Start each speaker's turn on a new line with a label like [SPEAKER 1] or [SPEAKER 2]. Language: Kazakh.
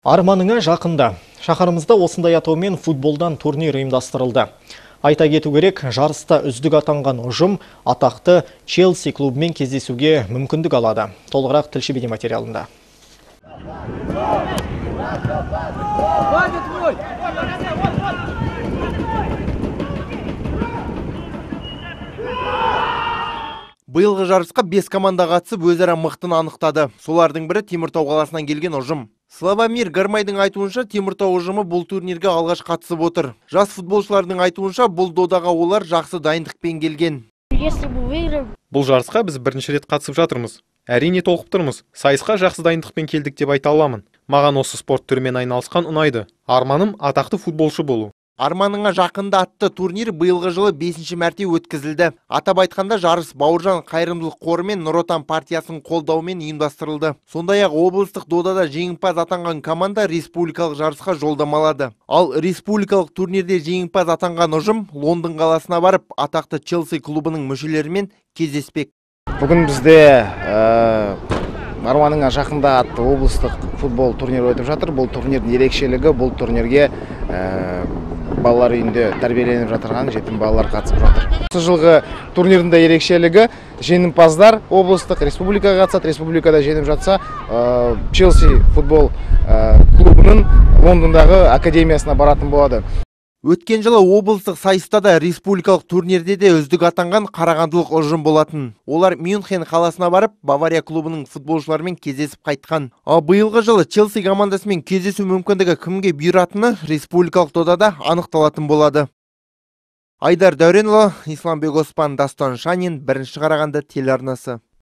[SPEAKER 1] Арманыңа жақында. Шаһарымызда осындай атаумен футболдан турнир ұйымдастырылды. Айта кету керек, жарыста үздік атанған ұжым атақты Челси клубымен кездесуге мүмкіндік алады. Толығырақ тілші бейнематериалында.
[SPEAKER 2] Биылғы жарысқа 5 команда қатысып өзара мықтын анықтады. Солардың бірі Теміртау қаласынан келген ұжым. Славомир Гармайдың айтуынша, Теміртау ұжымы бұл турнирге алғаш қатысып отыр. Жас футболшылардың айтуынша, бұл додаға олар жақсы дайындықпен келген.
[SPEAKER 3] Бұл жарысқа біз бірінші рет қатысып жатырмыз. Әрине толқып тұрмыз. Сайысқа жақсы дайындықпен келдік деп айта аламын. Маған осы спорт түрімен айналысқан ұнайды. Арманым атақты футболшы болу.
[SPEAKER 2] Арманыңа жақында атты турнир биылғы жылы 5-ші мәрте өткізілді. Атап айтқанда жарыс Бауыржан қайырымдылық қоры мен Нұр Отан партиясының қолдауымен ұйымдастырылды. Сондай-ақ облыстық додада жеңімпаз атанған команда республикалық жарысқа жолдамалады. Ал республикалық турнирде жеңімпаз атанған ұжым Лондон қаласына барып, атақты Челси клубының мүшелерімен кездеспек.
[SPEAKER 4] Бүгін бізде Арманыңа жақында атты облыстық футбол турнирі өтіп жатыр. Бұл турнирдің ерекшелігі, бұл турнирге балалар үйінде тәрбиеленіп жатырған жетім балалар қатысып жатыр. Осы жылғы турнирдің ерекшелігі жеңімпаздар облыстық республикаға қатысады. Республикада жеңіп жатса, Челси футбол клубының Лондондағы академиясына баратын болады.
[SPEAKER 2] Өткен жылы облыстық сайыста да республикалық турнирде де үздік атанған қарағандылық ұжым болатын. Олар Мюнхен қаласына барып, Бавария клубының футболшыларымен кездесіп қайтқан. Ал биылғы жылы Челси командасымен кездесу мүмкіндігі кімге бұйыратыны республикалық додада анықталатын болады. Айдар Дәуренұлы, Исламбек Оспан, Дастан Шанин, 1-ші Қарағанды телеарнасы.